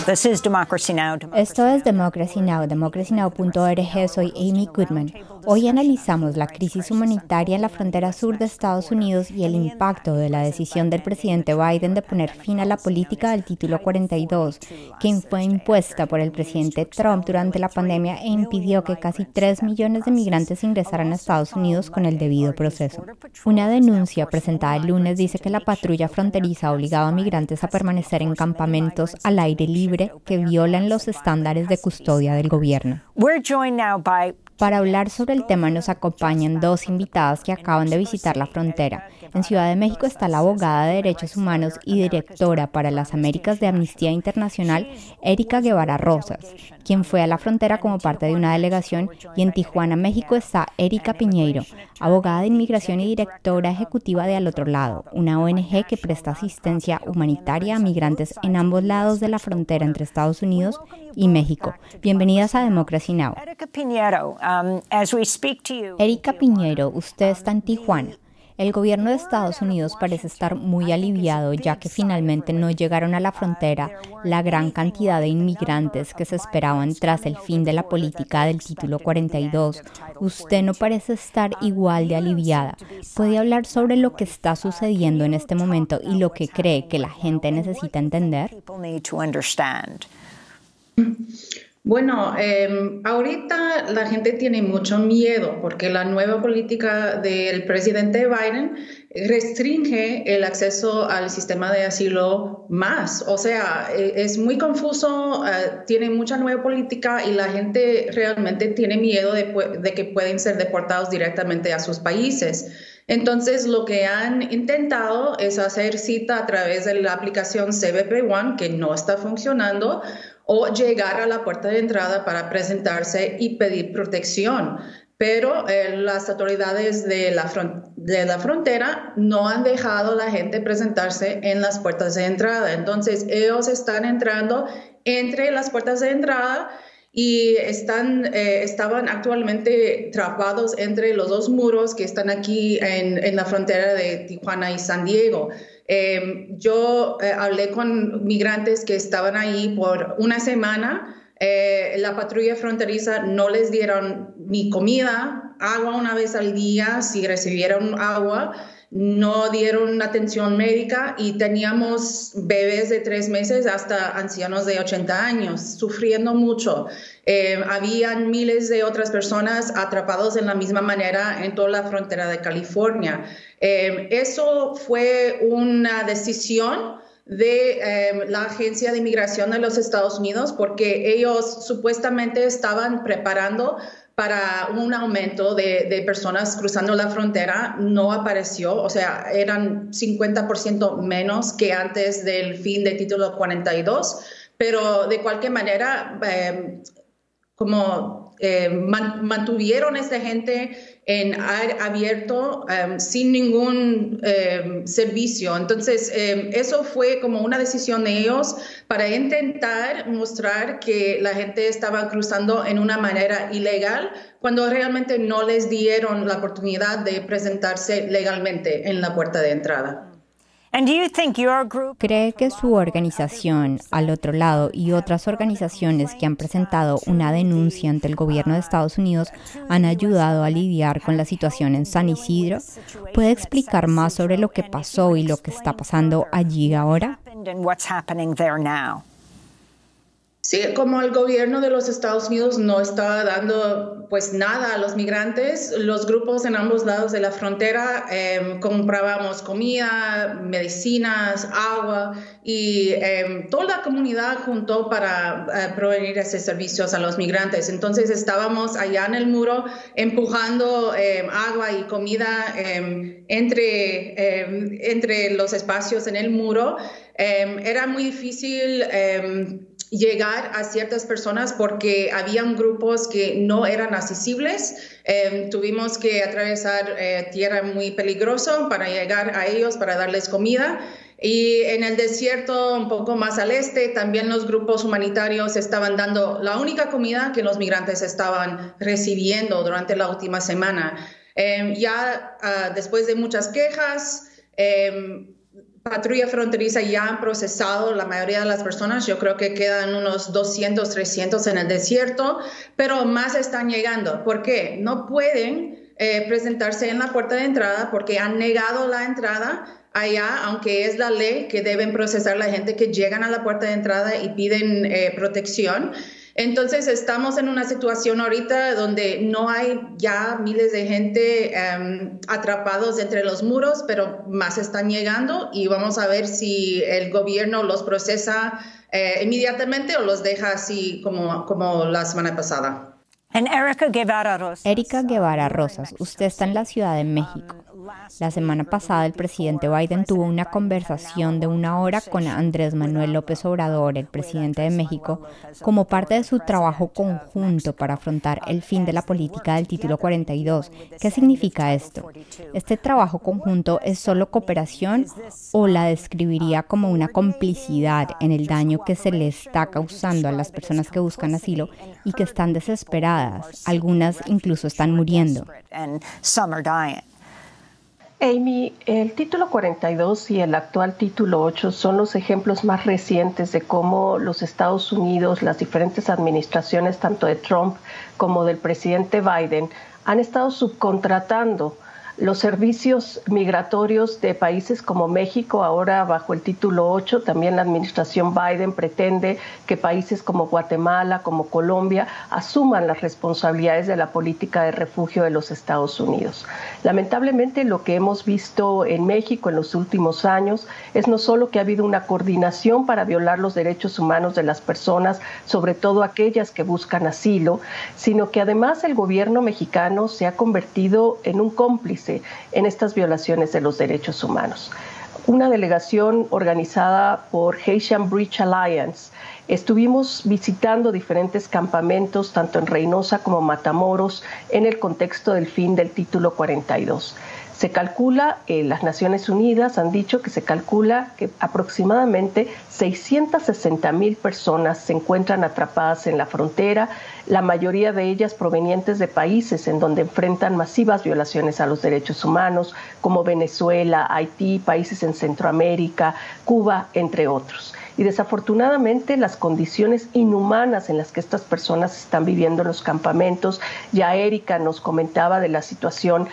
Esto es Democracy Now!, democracynow.org. Soy Amy Goodman. Hoy analizamos la crisis humanitaria en la frontera sur de Estados Unidos y el impacto de la decisión del presidente Biden de poner fin a la política del Título 42, que fue impuesta por el presidente Trump durante la pandemia e impidió que casi 3 millones de migrantes ingresaran a Estados Unidos con el debido proceso. Una denuncia presentada el lunes dice que la patrulla fronteriza ha obligado a migrantes a permanecer en campamentos al aire libre que violan los estándares de custodia del gobierno. Para hablar sobre el tema nos acompañan dos invitadas que acaban de visitar la frontera. En Ciudad de México está la abogada de derechos humanos y directora para las Américas de Amnistía Internacional, Erika Guevara Rosas, quien fue a la frontera como parte de una delegación, y en Tijuana, México está Erika Piñeiro, abogada de inmigración y directora ejecutiva de Al Otro Lado, una ONG que presta asistencia humanitaria a migrantes en ambos lados de la frontera entre Estados Unidos y México. Bienvenidas a Democracy Now! Erika Piñeiro, usted está en Tijuana. El gobierno de Estados Unidos parece estar muy aliviado, ya que finalmente no llegaron a la frontera la gran cantidad de inmigrantes que se esperaban tras el fin de la política del Título 42. Usted no parece estar igual de aliviada. ¿Puede hablar sobre lo que está sucediendo en este momento y lo que cree que la gente necesita entender? Bueno, ahorita la gente tiene mucho miedo porque la nueva política del presidente Biden restringe el acceso al sistema de asilo más. O sea, es muy confuso, tiene mucha nueva política y la gente realmente tiene miedo de que pueden ser deportados directamente a sus países. Entonces, lo que han intentado es hacer cita a través de la aplicación CBP One, que no está funcionando, o llegar a la puerta de entrada para presentarse y pedir protección. Pero las autoridades de la frontera no han dejado a la gente presentarse en las puertas de entrada. Entonces, ellos están entrando entre las puertas de entrada y estaban actualmente atrapados entre los dos muros que están aquí en la frontera de Tijuana y San Diego. Yo hablé con migrantes que estaban ahí por una semana. La patrulla fronteriza no les dieron ni comida, agua una vez al día, si recibieron agua, no dieron atención médica y teníamos bebés de 3 meses hasta ancianos de 80 años sufriendo mucho. Habían miles de otras personas atrapados en la misma manera en toda la frontera de California. Eso fue una decisión de la Agencia de Inmigración de los Estados Unidos porque ellos supuestamente estaban preparando para un aumento de personas cruzando la frontera. No apareció, o sea, eran 50% menos que antes del fin del Título 42, pero de cualquier manera, mantuvieron a esta gente en aire abierto sin ningún servicio. Entonces, eso fue como una decisión de ellos para intentar mostrar que la gente estaba cruzando en una manera ilegal cuando realmente no les dieron la oportunidad de presentarse legalmente en la puerta de entrada. ¿Cree que su organización, Al Otro Lado, y otras organizaciones que han presentado una denuncia ante el gobierno de Estados Unidos han ayudado a lidiar con la situación en San Isidro? ¿Puede explicar más sobre lo que pasó y lo que está pasando allí ahora? Sí, como el gobierno de los Estados Unidos no estaba dando pues nada a los migrantes, los grupos en ambos lados de la frontera comprábamos comida, medicinas, agua y toda la comunidad juntó para proveer esos servicios a los migrantes. Entonces estábamos allá en el muro empujando agua y comida entre los espacios en el muro. Era muy difícil llegar a ciertas personas porque habían grupos que no eran accesibles. Tuvimos que atravesar tierra muy peligrosa para llegar a ellos, para darles comida. Y en el desierto, un poco más al este, también los grupos humanitarios estaban dando la única comida que los migrantes estaban recibiendo durante la última semana. Después de muchas quejas, patrulla fronteriza ya han procesado la mayoría de las personas. Yo creo que quedan unos 200, 300 en el desierto, pero más están llegando. ¿Por qué? No pueden presentarse en la puerta de entrada porque han negado la entrada allá, aunque es la ley que deben procesar la gente que llegan a la puerta de entrada y piden protección. Entonces estamos en una situación ahorita donde no hay ya miles de gente atrapados entre los muros, pero más están llegando y vamos a ver si el gobierno los procesa inmediatamente o los deja así como la semana pasada. Erika Guevara Rosas, usted está en la Ciudad de México. La semana pasada el presidente Biden tuvo una conversación de 1 hora con Andrés Manuel López Obrador, el presidente de México, como parte de su trabajo conjunto para afrontar el fin de la política del Título 42. ¿Qué significa esto? ¿Este trabajo conjunto es solo cooperación o la describiría como una complicidad en el daño que se le está causando a las personas que buscan asilo y que están desesperadas? Algunas incluso están muriendo. Amy, el título 42 y el actual título 8 son los ejemplos más recientes de cómo los Estados Unidos, las diferentes administraciones, tanto de Trump como del presidente Biden, han estado subcontratando los servicios migratorios de países como México. Ahora bajo el título 8, también la administración Biden pretende que países como Guatemala, como Colombia, asuman las responsabilidades de la política de refugio de los Estados Unidos. Lamentablemente, lo que hemos visto en México en los últimos años es no solo que ha habido una coordinación para violar los derechos humanos de las personas, sobre todo aquellas que buscan asilo, sino que además el gobierno mexicano se ha convertido en un cómplice en estas violaciones de los derechos humanos. Una delegación organizada por Haitian Bridge Alliance estuvimos visitando diferentes campamentos, tanto en Reynosa como Matamoros, en el contexto del fin del título 42. Se calcula, las Naciones Unidas han dicho que se calcula que aproximadamente 660,000 personas se encuentran atrapadas en la frontera, la mayoría de ellas provenientes de países en donde enfrentan masivas violaciones a los derechos humanos, como Venezuela, Haití, países en Centroamérica, Cuba, entre otros. Y desafortunadamente las condiciones inhumanas en las que estas personas están viviendo en los campamentos, ya Erika nos comentaba de la situación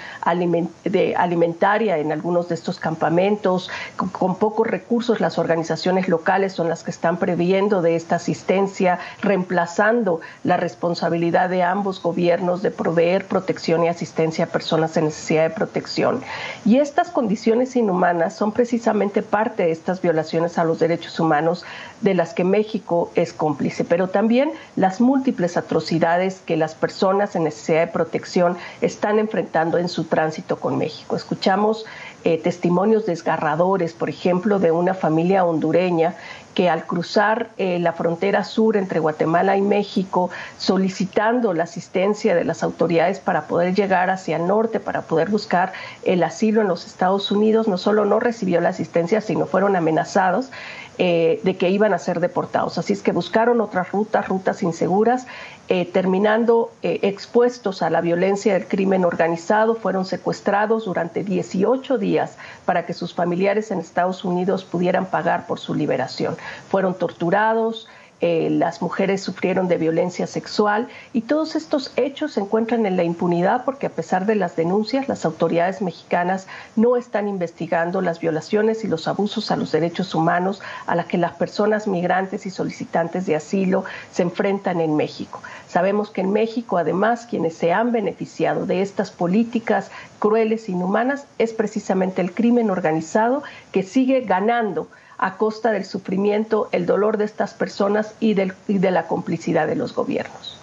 alimentaria en algunos de estos campamentos, con pocos recursos las organizaciones locales son las que están previendo de esta asistencia, reemplazando la responsabilidad de ambos gobiernos de proveer protección y asistencia a personas en necesidad de protección. Y estas condiciones inhumanas son precisamente parte de estas violaciones a los derechos humanos de las que México es cómplice, pero también las múltiples atrocidades que las personas en necesidad de protección están enfrentando en su tránsito con México. Escuchamos testimonios desgarradores, por ejemplo, de una familia hondureña que al cruzar la frontera sur entre Guatemala y México, solicitando la asistencia de las autoridades para poder llegar hacia el norte, para poder buscar el asilo en los Estados Unidos, no solo no recibió la asistencia, sino fueron amenazados de que iban a ser deportados. Así es que buscaron otras rutas inseguras, terminando expuestos a la violencia del crimen organizado. Fueron secuestrados durante 18 días para que sus familiares en Estados Unidos pudieran pagar por su liberación. Fueron torturados, las mujeres sufrieron de violencia sexual y todos estos hechos se encuentran en la impunidad porque a pesar de las denuncias, las autoridades mexicanas no están investigando las violaciones y los abusos a los derechos humanos a las que las personas migrantes y solicitantes de asilo se enfrentan en México. Sabemos que en México, además, quienes se han beneficiado de estas políticas crueles e inhumanas es precisamente el crimen organizado que sigue ganando a costa del sufrimiento, el dolor de estas personas y de la complicidad de los gobiernos.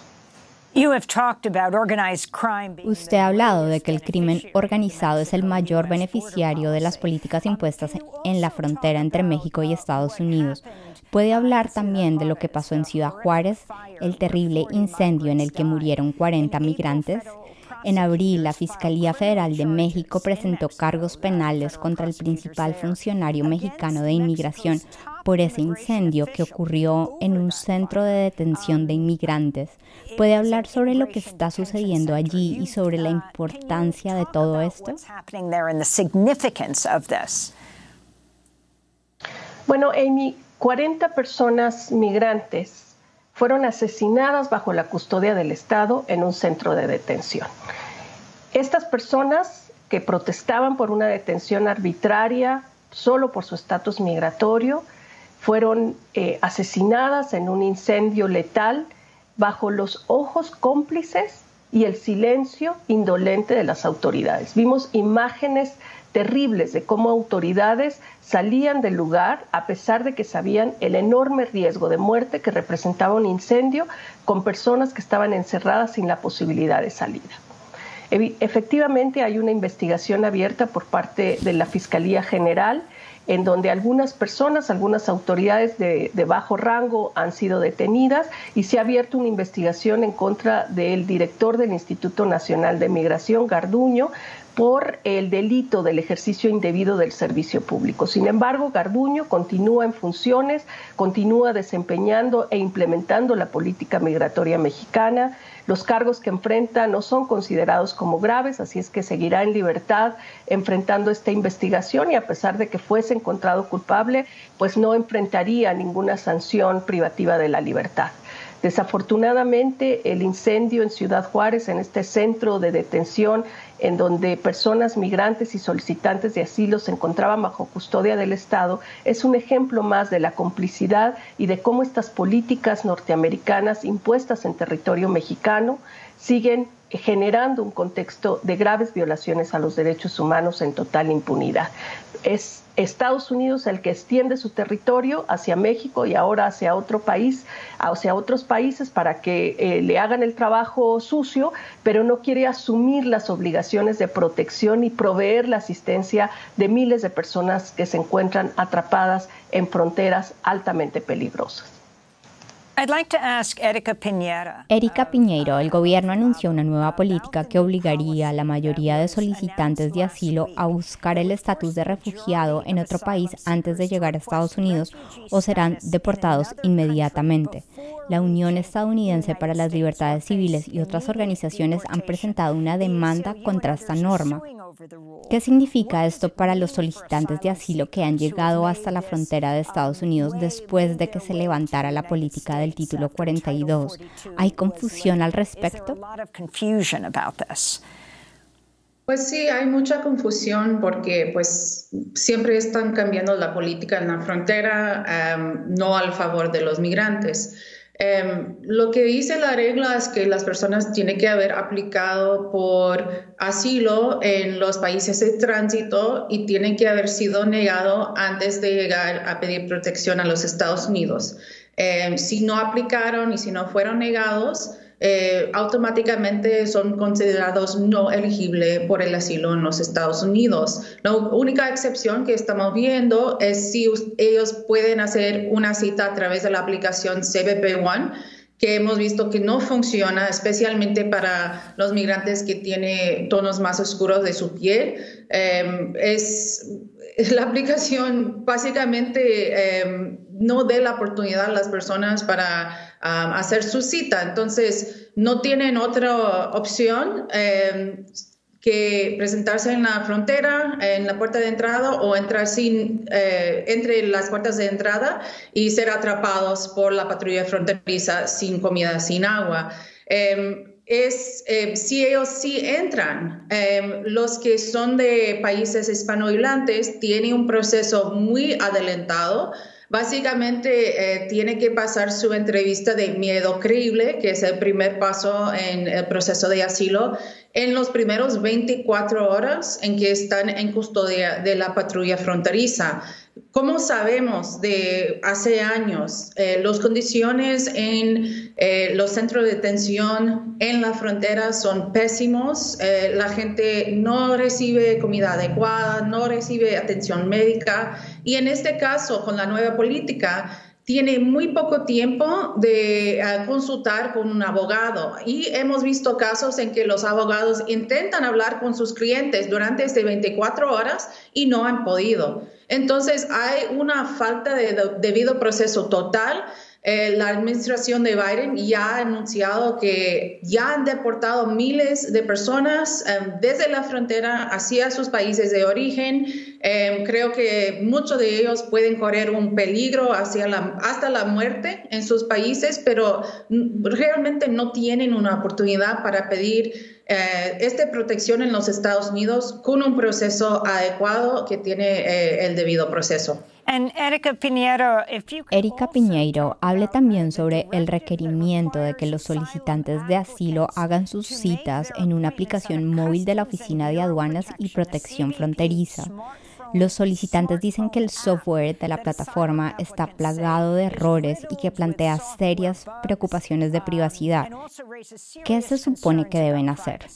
Usted ha hablado de que el crimen organizado es el mayor beneficiario de las políticas impuestas en la frontera entre México y Estados Unidos. ¿Puede hablar también de lo que pasó en Ciudad Juárez, el terrible incendio en el que murieron 40 migrantes? En abril, la Fiscalía Federal de México presentó cargos penales contra el principal funcionario mexicano de inmigración por ese incendio que ocurrió en un centro de detención de inmigrantes. ¿Puede hablar sobre lo que está sucediendo allí y sobre la importancia de todo esto? Bueno, Amy, 40 personas migrantes fueron asesinadas bajo la custodia del Estado en un centro de detención. Estas personas que protestaban por una detención arbitraria solo por su estatus migratorio fueron asesinadas en un incendio letal bajo los ojos cómplices y el silencio indolente de las autoridades. Vimos imágenes terribles de cómo autoridades salían del lugar a pesar de que sabían el enorme riesgo de muerte que representaba un incendio con personas que estaban encerradas sin la posibilidad de salida. Efectivamente, hay una investigación abierta por parte de la Fiscalía General en donde algunas personas, algunas autoridades de bajo rango han sido detenidas y se ha abierto una investigación en contra del director del Instituto Nacional de Migración, Garduño, por el delito del ejercicio indebido del servicio público. Sin embargo, Garduño continúa en funciones, continúa desempeñando e implementando la política migratoria mexicana. Los cargos que enfrenta no son considerados como graves, así es que seguirá en libertad enfrentando esta investigación y a pesar de que fuese encontrado culpable, pues no enfrentaría ninguna sanción privativa de la libertad. Desafortunadamente, el incendio en Ciudad Juárez, en este centro de detención, en donde personas migrantes y solicitantes de asilo se encontraban bajo custodia del Estado, es un ejemplo más de la complicidad y de cómo estas políticas norteamericanas impuestas en territorio mexicano siguen generando un contexto de graves violaciones a los derechos humanos en total impunidad. Es Estados Unidos el que extiende su territorio hacia México y ahora hacia otro país, hacia otros países para que le hagan el trabajo sucio, pero no quiere asumir las obligaciones de protección y proveer la asistencia de miles de personas que se encuentran atrapadas en fronteras altamente peligrosas. Erika Piñeiro, el gobierno anunció una nueva política que obligaría a la mayoría de solicitantes de asilo a buscar el estatus de refugiado en otro país antes de llegar a Estados Unidos o serán deportados inmediatamente. La Unión Estadounidense para las Libertades Civiles y otras organizaciones han presentado una demanda contra esta norma. ¿Qué significa esto para los solicitantes de asilo que han llegado hasta la frontera de Estados Unidos después de que se levantara la política del Título 42? ¿Hay confusión al respecto? Pues sí, hay mucha confusión porque pues siempre están cambiando la política en la frontera, no al favor de los migrantes. Lo que dice la regla es que las personas tienen que haber aplicado por asilo en los países de tránsito y tienen que haber sido negado antes de llegar a pedir protección a los Estados Unidos. Si no aplicaron y si no fueron negados, automáticamente son considerados no elegibles por el asilo en los Estados Unidos. La única excepción que estamos viendo es si ellos pueden hacer una cita a través de la aplicación CBP One, que hemos visto que no funciona, especialmente para los migrantes que tienen tonos más oscuros de su piel. La aplicación básicamente no da la oportunidad a las personas para hacer su cita. Entonces, no tienen otra opción que presentarse en la frontera, en la puerta de entrada o entrar entre las puertas de entrada y ser atrapados por la patrulla fronteriza sin comida, sin agua. Si ellos sí entran, los que son de países hispanohablantes tienen un proceso muy adelantado. Básicamente tiene que pasar su entrevista de miedo creíble, que es el primer paso en el proceso de asilo, en los primeros 24 horas en que están en custodia de la patrulla fronteriza. Como sabemos de hace años, las condiciones en los centros de detención en la frontera son pésimos. La gente no recibe comida adecuada, no recibe atención médica y en este caso, con la nueva política, tiene muy poco tiempo de consultar con un abogado y hemos visto casos en que los abogados intentan hablar con sus clientes durante estas 24 horas y no han podido. Entonces hay una falta de debido proceso total. La administración de Biden ya ha anunciado que ya han deportado miles de personas desde la frontera hacia sus países de origen. Creo que muchos de ellos pueden correr un peligro hasta la muerte en sus países, pero realmente no tienen una oportunidad para pedir esta protección en los Estados Unidos con un proceso adecuado que tiene el debido proceso. Erika Piñeiro hable también sobre el requerimiento de que los solicitantes de asilo hagan sus citas en una aplicación móvil de la Oficina de Aduanas y Protección Fronteriza. Los solicitantes dicen que el software de la plataforma está plagado de errores y que plantea serias preocupaciones de privacidad. ¿Qué se supone que deben hacer?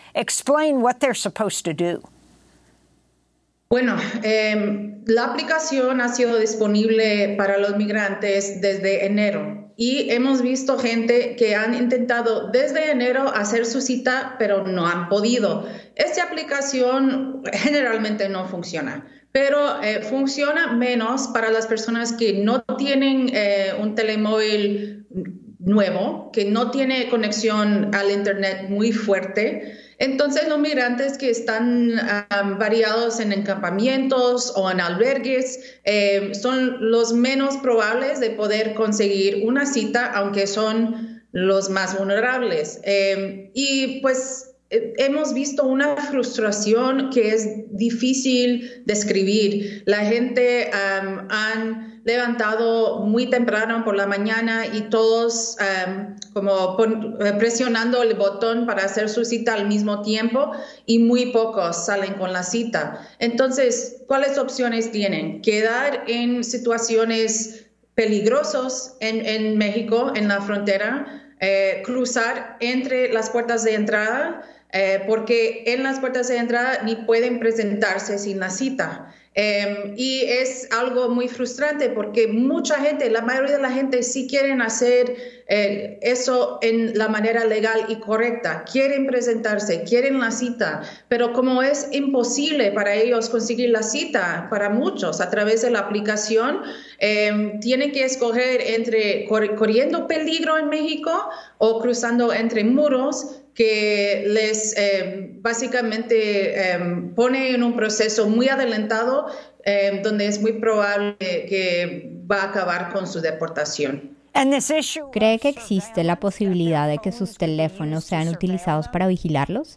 Bueno, la aplicación ha sido disponible para los migrantes desde enero y hemos visto gente que han intentado desde enero hacer su cita, pero no han podido. Esta aplicación generalmente no funciona, pero funciona menos para las personas que no tienen un telemóvil nuevo, que no tiene conexión al Internet muy fuerte. Entonces, los migrantes que están variados en encampamientos o en albergues son los menos probables de poder conseguir una cita, aunque son los más vulnerables. Y pues hemos visto una frustración que es difícil describir. La gente han levantado muy temprano por la mañana y todos presionando el botón para hacer su cita al mismo tiempo y muy pocos salen con la cita. Entonces, ¿cuáles opciones tienen? Quedar en situaciones peligrosas en México, en la frontera, cruzar entre las puertas de entrada, porque en las puertas de entrada ni pueden presentarse sin la cita. Y es algo muy frustrante porque mucha gente, la mayoría de la gente sí quieren hacer eso en la manera legal y correcta, quieren presentarse, quieren la cita, pero como es imposible para ellos conseguir la cita, para muchos a través de la aplicación, tienen que escoger entre corriendo peligro en México o cruzando entre muros que les básicamente pone en un proceso muy adelantado donde es muy probable que va a acabar con su deportación. ¿Cree que existe la posibilidad de que sus teléfonos sean utilizados para vigilarlos?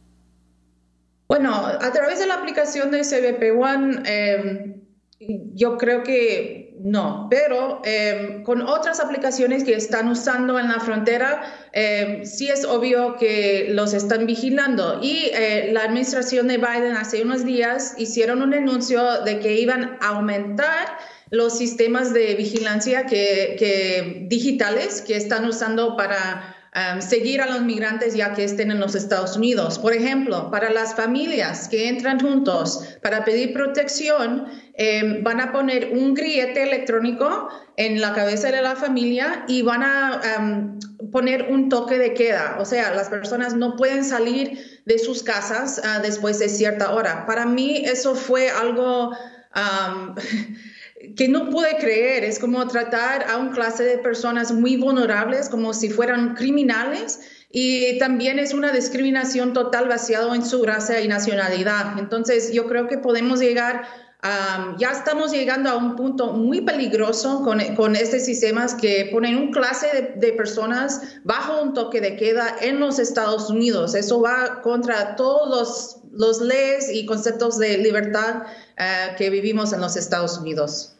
Bueno, a través de la aplicación de CBP One, yo creo que no, pero con otras aplicaciones que están usando en la frontera, sí es obvio que los están vigilando. Y la administración de Biden hace unos días hicieron un anuncio de que iban a aumentar los sistemas de vigilancia digitales que están usando para seguir a los migrantes ya que estén en los Estados Unidos. Por ejemplo, para las familias que entran juntos para pedir protección, van a poner un grillete electrónico en la cabeza de la familia y van a poner un toque de queda. O sea, las personas no pueden salir de sus casas después de cierta hora. Para mí eso fue algo que no pude creer. Es como tratar a una clase de personas muy vulnerables como si fueran criminales, y también es una discriminación total basada en su raza y nacionalidad. Entonces yo creo que podemos llegar ya estamos llegando a un punto muy peligroso con estos sistemas que ponen una clase de personas bajo un toque de queda en los Estados Unidos. Eso va contra todos los leyes y conceptos de libertad que vivimos en los Estados Unidos.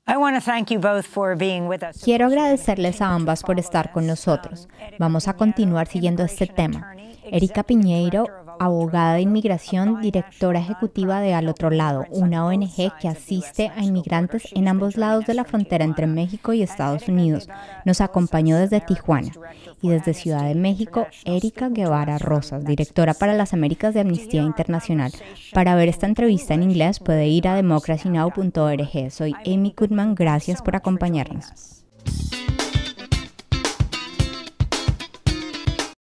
Quiero agradecerles a ambas por estar con nosotros. Vamos a continuar siguiendo este tema. Erika Piñeiro, abogada de inmigración, directora ejecutiva de Al Otro Lado, una ONG que asiste a inmigrantes en ambos lados de la frontera entre México y Estados Unidos, nos acompañó desde Tijuana. Y desde Ciudad de México, Erika Guevara Rosas, directora para las Américas de Amnistía Internacional. Para ver esta entrevista en inglés puede ir a democracynow.org. Soy Amy Goodman, gracias por acompañarnos.